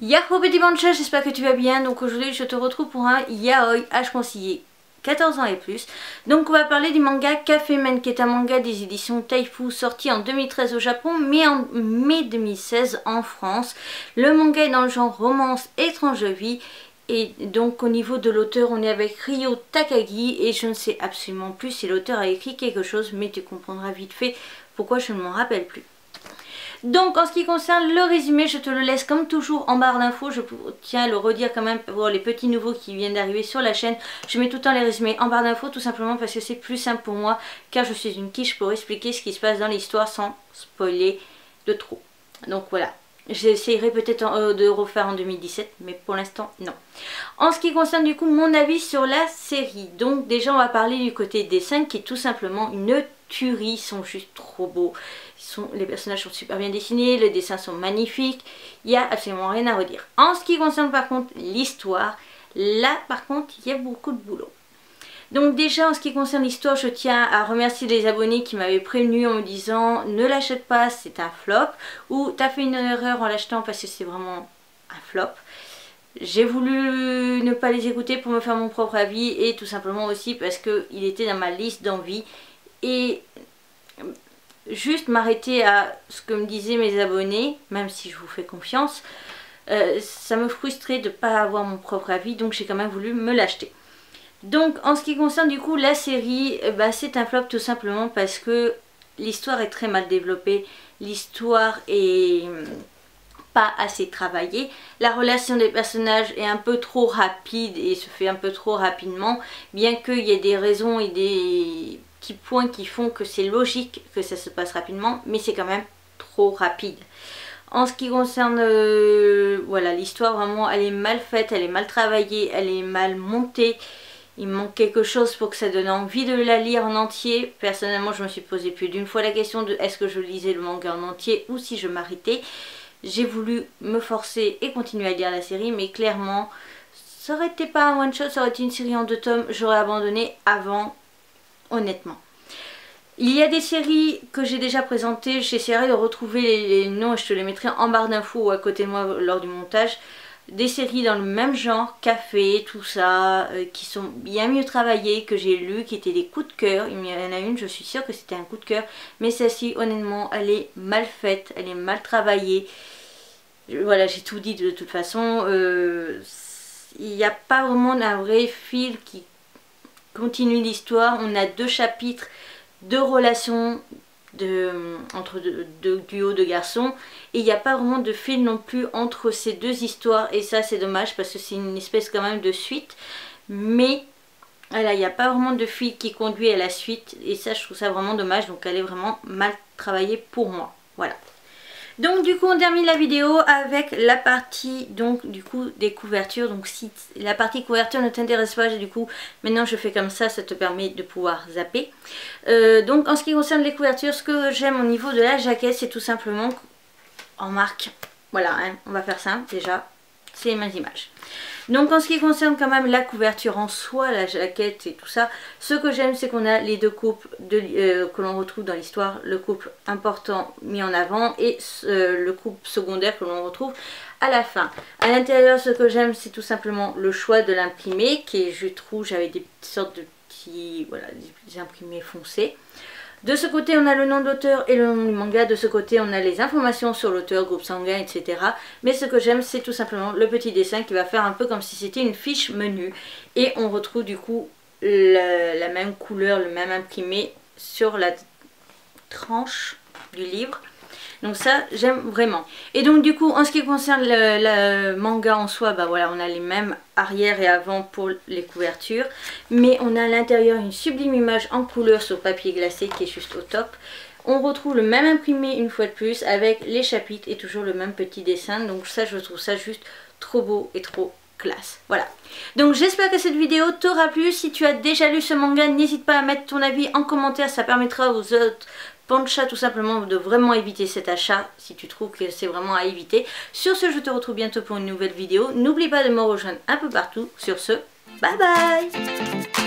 Yahoo petit Bancha, j'espère que tu vas bien. Donc aujourd'hui je te retrouve pour un yaoi âge conseillé 14 ans et plus. Donc on va parler du manga Café Men, qui est un manga des éditions Taifu, sorti en 2013 au Japon mais en mai 2016 en France. Le manga est dans le genre romance étrange de vie. Et donc au niveau de l'auteur, on est avec Ryo Takagi et je ne sais absolument plus si l'auteur a écrit quelque chose, mais tu comprendras vite fait pourquoi je ne m'en rappelle plus. Donc en ce qui concerne le résumé, je te le laisse comme toujours en barre d'infos. Je tiens à le redire quand même pour les petits nouveaux qui viennent d'arriver sur la chaîne. Je mets tout le temps les résumés en barre d'infos, tout simplement parce que c'est plus simple pour moi, car je suis une quiche pour expliquer ce qui se passe dans l'histoire sans spoiler de trop. Donc voilà. J'essayerai peut-être de refaire en 2017, mais pour l'instant non. En ce qui concerne du coup mon avis sur la série, donc déjà on va parler du côté dessin qui est tout simplement une tuerie. Ils sont juste trop beaux. Les personnages sont super bien dessinés, les dessins sont magnifiques, il n'y a absolument rien à redire. En ce qui concerne par contre l'histoire, là par contre il y a beaucoup de boulot. Donc déjà en ce qui concerne l'histoire, je tiens à remercier les abonnés qui m'avaient prévenu en me disant ne l'achète pas, c'est un flop, ou t'as fait une erreur en l'achetant parce que c'est vraiment un flop. J'ai voulu ne pas les écouter pour me faire mon propre avis et tout simplement aussi parce qu'il était dans ma liste d'envie et juste m'arrêter à ce que me disaient mes abonnés, même si je vous fais confiance, ça me frustrait de ne pas avoir mon propre avis, donc j'ai quand même voulu me l'acheter. Donc en ce qui concerne du coup la série, c'est un flop tout simplement parce que l'histoire est très mal développée, l'histoire est pas assez travaillée, la relation des personnages est un peu trop rapide et se fait un peu trop rapidement, bien qu'il y ait des raisons et des petits points qui font que c'est logique que ça se passe rapidement, mais c'est quand même trop rapide. En ce qui concerne voilà, l'histoire, vraiment elle est mal faite, elle est mal travaillée, elle est mal montée. Il manque quelque chose pour que ça donne envie de la lire en entier. Personnellement, je me suis posé plus d'une fois la question de est-ce que je lisais le manga en entier ou si je m'arrêtais. J'ai voulu me forcer et continuer à lire la série, mais clairement, ça aurait été pas un one shot, ça aurait été une série en 2 tomes, j'aurais abandonné avant, honnêtement. Il y a des séries que j'ai déjà présentées, j'essaierai de retrouver les noms et je te les mettrai en barre d'infos ou à côté de moi lors du montage. Des séries dans le même genre, café, tout ça, qui sont bien mieux travaillées, que j'ai lues, qui étaient des coups de cœur. Il y en a une, je suis sûre que c'était un coup de cœur, mais celle-ci, honnêtement, elle est mal faite, elle est mal travaillée. Voilà, j'ai tout dit de toute façon. Il n'y a pas vraiment un vrai fil qui continue l'histoire. On a 2 chapitres, 2 relations entre deux duos de garçons et il n'y a pas vraiment de fil non plus entre ces 2 histoires et ça c'est dommage parce que c'est une espèce quand même de suite, mais voilà, il n'y a pas vraiment de fil qui conduit à la suite et ça je trouve ça vraiment dommage, donc elle est vraiment mal travaillée pour moi. Voilà. Donc du coup on termine la vidéo avec la partie donc du coup des couvertures. Donc si la partie couverture ne t'intéresse pas, du coup maintenant je fais comme ça te permet de pouvoir zapper. Donc en ce qui concerne les couvertures, ce que j'aime au niveau de la jaquette, c'est tout simplement en marque. Voilà, hein, on va faire simple déjà, c'est les mêmes images. Donc en ce qui concerne quand même la couverture en soi, la jaquette et tout ça, ce que j'aime c'est qu'on a les 2 couples que l'on retrouve dans l'histoire, le couple important mis en avant et le couple secondaire que l'on retrouve à la fin. À l'intérieur, ce que j'aime c'est tout simplement le choix de l'imprimé qui est juste rouge avec des sortes de petits, voilà, des imprimés foncés. De ce côté on a le nom de l'auteur et le nom du manga, de ce côté on a les informations sur l'auteur, groupe sanguin, etc. Mais ce que j'aime c'est tout simplement le petit dessin qui va faire un peu comme si c'était une fiche menu. Et on retrouve du coup la même couleur, le même imprimé sur la tranche du livre. Donc ça j'aime vraiment. Et donc du coup en ce qui concerne le manga en soi, voilà, on a les mêmes arrière et avant pour les couvertures, mais on a à l'intérieur une sublime image en couleur sur papier glacé qui est juste au top. On retrouve le même imprimé une fois de plus avec les chapitres et toujours le même petit dessin. Donc ça je trouve ça juste trop beau et trop classe. Voilà. Donc j'espère que cette vidéo t'aura plu. Si tu as déjà lu ce manga, n'hésite pas à mettre ton avis en commentaire, ça permettra aux autres Bancha tout simplement de vraiment éviter cet achat si tu trouves que c'est vraiment à éviter. Sur ce, je te retrouve bientôt pour une nouvelle vidéo. N'oublie pas de me rejoindre un peu partout. Sur ce, bye bye.